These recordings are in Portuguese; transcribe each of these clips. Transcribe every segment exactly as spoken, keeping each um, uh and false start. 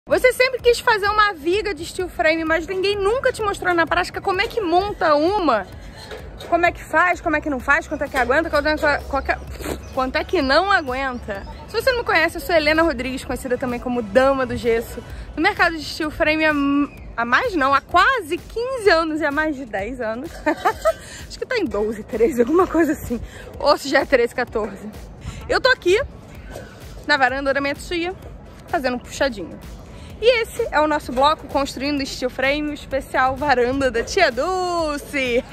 Você sempre quis fazer uma viga de steel frame, mas ninguém nunca te mostrou na prática como é que monta uma. Como é que faz, como é que não faz, quanto é que aguenta, quanto é que, quanto é que não aguenta. Se você não me conhece, eu sou Helena Rodrigues, conhecida também como Dama do Gesso. No mercado de steel frame há, há mais não, há quase quinze anos e há mais de dez anos. Acho que tá em doze, treze, alguma coisa assim. Ou se já é treze, quatorze. Eu tô aqui na varanda da minha tia, fazendo um puxadinho. E esse é o nosso bloco construindo steel frame, o especial varanda da tia Dulce.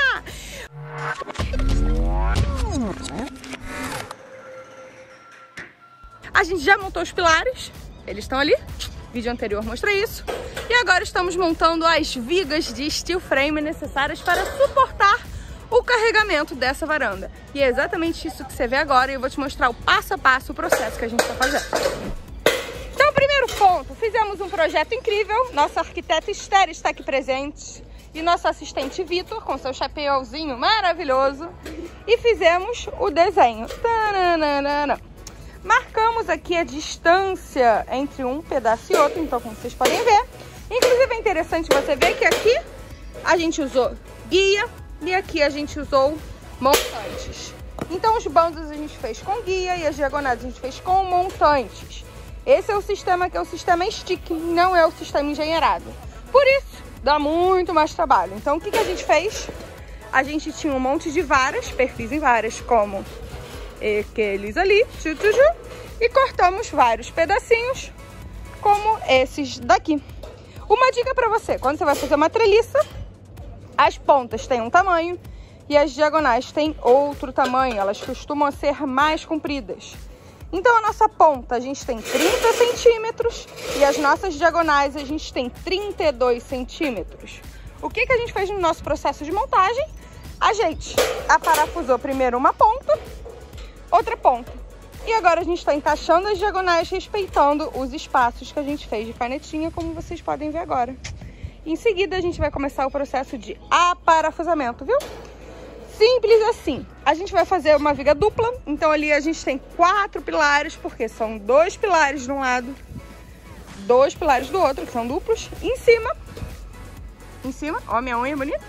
A gente já montou os pilares, eles estão ali, vídeo anterior mostrei isso. E agora estamos montando as vigas de steel frame necessárias para suportar o carregamento dessa varanda. E é exatamente isso que você vê agora e eu vou te mostrar o passo a passo, o processo que a gente está fazendo. Então, primeiro ponto, fizemos um projeto incrível, nosso arquiteto Esther está aqui presente e nosso assistente Vitor com seu chapéuzinho maravilhoso e fizemos o desenho. Tananana. Marcamos aqui a distância entre um pedaço e outro, então como vocês podem ver. Inclusive é interessante você ver que aqui a gente usou guia e aqui a gente usou montantes. Então os bandos a gente fez com guia e as diagonais a gente fez com montantes. Esse é o sistema que é o sistema stick, não é o sistema engenheirado. Por isso, dá muito mais trabalho. Então o que, que a gente fez? A gente tinha um monte de varas, perfis em varas, como aqueles ali, e cortamos vários pedacinhos, como esses daqui. Uma dica para você, quando você vai fazer uma treliça, as pontas têm um tamanho e as diagonais têm outro tamanho, elas costumam ser mais compridas. Então a nossa ponta a gente tem trinta centímetros e as nossas diagonais a gente tem trinta e dois centímetros. O que, que a gente fez no nosso processo de montagem? A gente aparafusou primeiro uma ponta, outra ponta. E agora a gente está encaixando as diagonais, respeitando os espaços que a gente fez de canetinha, como vocês podem ver agora. Em seguida a gente vai começar o processo de aparafusamento, viu? Simples assim. A gente vai fazer uma viga dupla, então ali a gente tem quatro pilares, porque são dois pilares de um lado, dois pilares do outro, que são duplos. Em cima, em cima, ó minha unha bonita.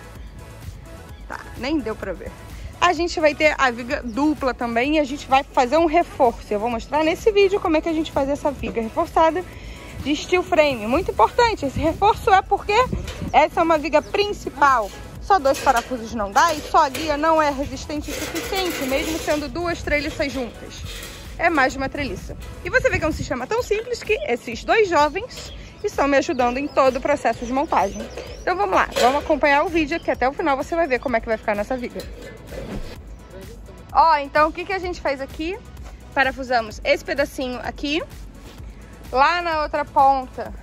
Tá, nem deu pra ver. A gente vai ter a viga dupla também e a gente vai fazer um reforço. Eu vou mostrar nesse vídeo como é que a gente faz essa viga reforçada de steel frame. Muito importante, esse reforço é porque essa é uma viga principal. Só dois parafusos não dá e só a guia não é resistente o suficiente, mesmo sendo duas treliças juntas. É mais de uma treliça. E você vê que é um sistema tão simples que esses dois jovens estão me ajudando em todo o processo de montagem. Então vamos lá, vamos acompanhar o vídeo que até o final você vai ver como é que vai ficar nessa viga. Ó, então o que, que a gente fez aqui? Parafusamos esse pedacinho aqui, lá na outra ponta.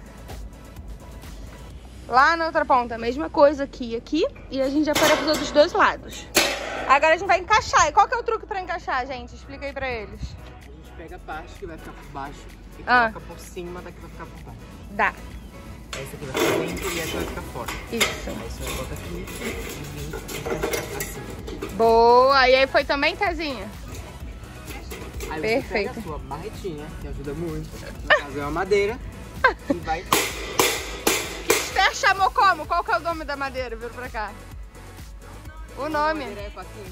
Lá na outra ponta, a mesma coisa aqui e aqui. E a gente já parafusou dos dois lados. Agora a gente vai encaixar. E qual que é o truque pra encaixar, gente? Explica aí pra eles. A gente pega a parte que vai ficar por baixo e ah. coloca por cima da que vai ficar por baixo. Dá. Essa aqui vai ficar dentro e essa vai ficar fora. Isso. Aí você vai botar aqui e assim. Boa! E aí foi também, Casinha? Aí perfeito. Você pega a sua barretinha, que ajuda muito. No caso é uma madeira. E vai... Esther chamou como? Qual que é o nome da madeira? Vira pra cá. O nome. A madeira é paquinho.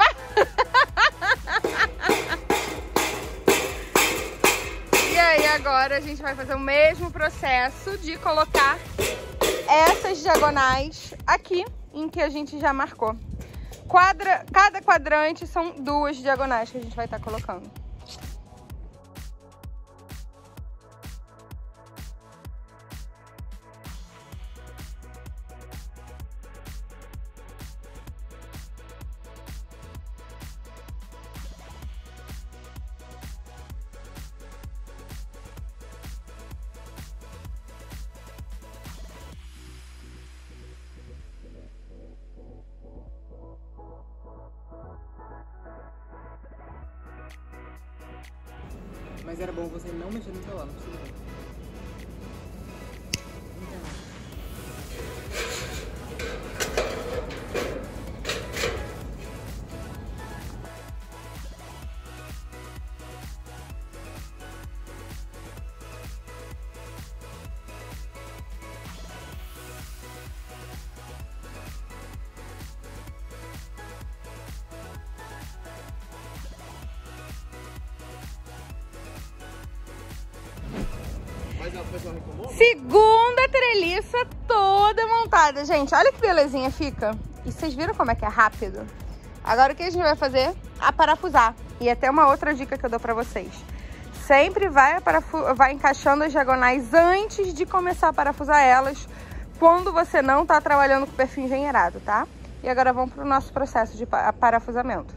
E aí agora a gente vai fazer o mesmo processo de colocar essas diagonais aqui em que a gente já marcou. Quadra, cada quadrante são duas diagonais que a gente vai estar colocando. Mas era bom você não mexer no celular, não precisa ver. Segunda treliça toda montada, gente. Olha que belezinha fica. E vocês viram como é que é rápido? Agora o que a gente vai fazer? A parafusar. E até uma outra dica que eu dou pra vocês. Sempre vai, vai encaixando as diagonais antes de começar a parafusar elas, quando você não tá trabalhando com perfil engenheirado, tá? E agora vamos pro nosso processo de parafusamento.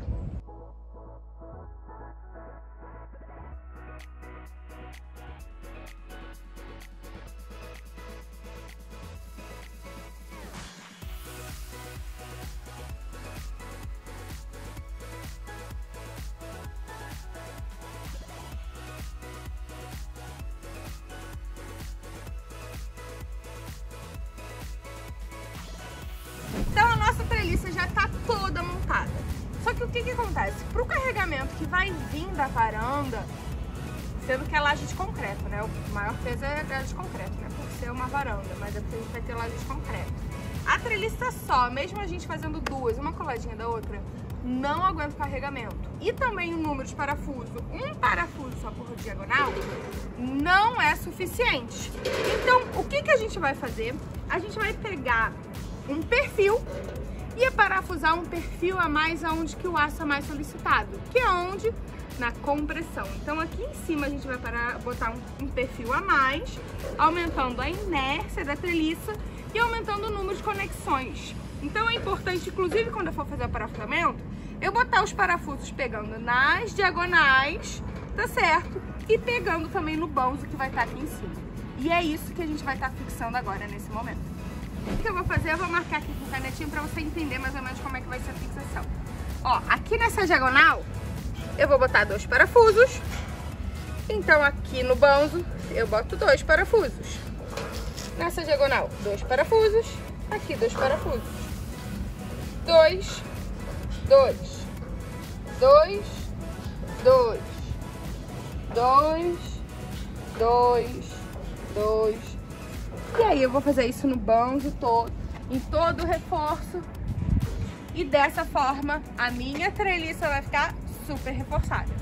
Então a nossa treliça já tá toda montada. Só que o que que acontece? Pro carregamento que vai vir da varanda, sendo que é laje de concreto, né? O maior peso é laje de concreto, né? Por ser uma varanda, mas é porque a gente vai ter laje de concreto. A treliça só, mesmo a gente fazendo duas, uma coladinha da outra, não aguenta o carregamento. E também o número de parafuso, um parafuso só por diagonal, não é suficiente. Então, o que que a gente vai fazer? A gente vai pegar um perfil e parafusar um perfil a mais aonde que o aço é mais solicitado, que é onde? Na compressão. Então aqui em cima a gente vai parar, botar um, um perfil a mais, aumentando a inércia da treliça e aumentando o número de conexões. Então é importante, inclusive quando eu for fazer o parafusamento, eu botar os parafusos pegando nas diagonais, tá certo? E pegando também no banzo que vai estar aqui em cima. E é isso que a gente vai estar fixando agora nesse momento. O que eu vou fazer? Eu vou marcar aqui com canetinho pra você entender mais ou menos como é que vai ser a fixação. Ó, aqui nessa diagonal, eu vou botar dois parafusos. Então aqui no banzo, eu boto dois parafusos. Nessa diagonal, dois parafusos. Aqui, dois parafusos. Dois, dois, dois, dois, dois, dois, dois. E aí eu vou fazer isso no banzo todo, em todo o reforço. E dessa forma a minha treliça vai ficar super reforçada.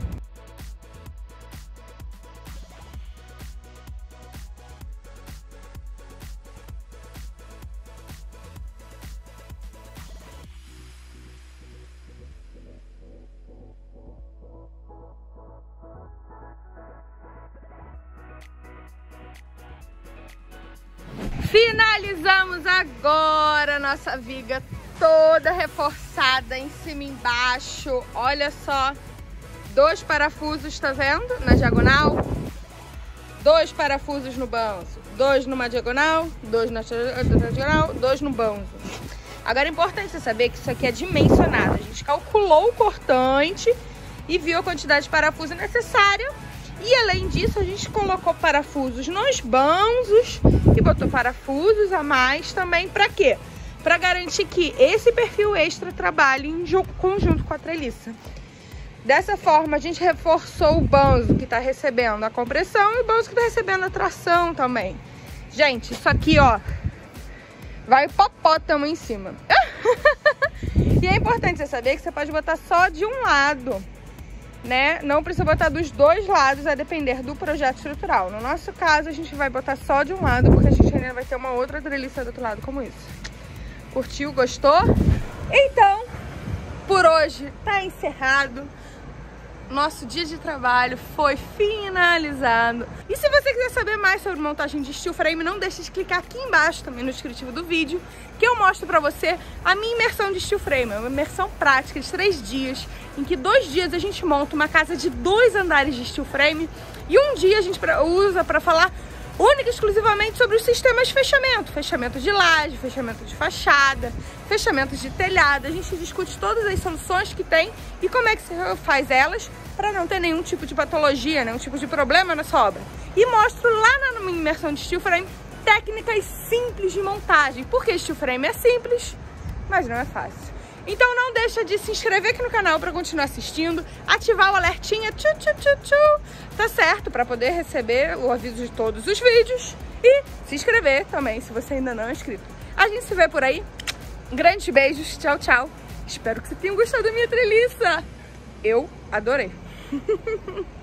Finalizamos agora a nossa viga toda reforçada em cima e embaixo. Olha só, dois parafusos, tá vendo? Na diagonal. Dois parafusos no banzo. Dois numa diagonal, dois na diagonal, dois no banzo. Agora é importante você saber que isso aqui é dimensionado. A gente calculou o cortante e viu a quantidade de parafuso necessária. E além disso, a gente colocou parafusos nos banzos e botou parafusos a mais também. Pra quê? Pra garantir que esse perfil extra trabalhe em conjunto com a treliça. Dessa forma, a gente reforçou o banzo que tá recebendo a compressão e o banzo que tá recebendo a tração também. Gente, isso aqui, ó, vai o hipopótamo em cima. E é importante você saber que você pode botar só de um lado, né? Não precisa botar dos dois lados, a depender do projeto estrutural. No nosso caso, a gente vai botar só de um lado, porque a gente ainda vai ter uma outra treliça do outro lado, como isso. Curtiu? Gostou? Então, por hoje tá encerrado. Nosso dia de trabalho foi finalizado. E se você quiser saber mais sobre montagem de steel frame, não deixe de clicar aqui embaixo, também no descritivo do vídeo, que eu mostro pra você a minha imersão de steel frame. É uma imersão prática de três dias, em que dois dias a gente monta uma casa de dois andares de steel frame e um dia a gente usa pra falar única e exclusivamente sobre os sistemas de fechamento. Fechamento de laje, fechamento de fachada, fechamento de telhado. A gente discute todas as soluções que tem e como é que você faz elas para não ter nenhum tipo de patologia, nenhum tipo de problema na sua obra. E mostro lá na minha imersão de steel frame técnicas simples de montagem. Porque steel frame é simples, mas não é fácil. Então não deixa de se inscrever aqui no canal para continuar assistindo, ativar o alertinha, tchu, tchu, tchu, tchu, tá certo? Para poder receber o aviso de todos os vídeos e se inscrever também, se você ainda não é inscrito. A gente se vê por aí. Grandes beijos, tchau, tchau. Espero que você tenha gostado da minha treliça. Eu adorei.